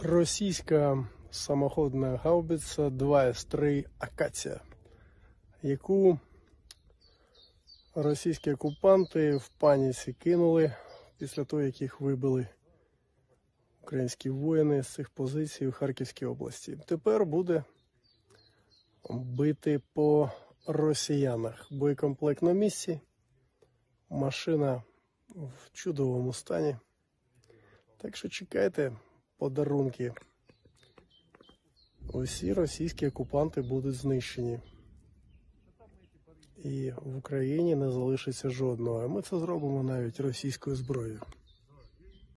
Російська самоходна гаубиця 2С3 «Акація», яку російські окупанти в паніці кинули після того, як їх вибили українські воїни з цих позицій у Харківській області. Тепер буде бити по росіянах. Боєкомплект на місці, машина в чудовому стані. Так що чекайте подарунки. Усі російські окупанти будуть знищені. І в Україні не залишиться жодного. А ми це зробимо навіть російською зброєю.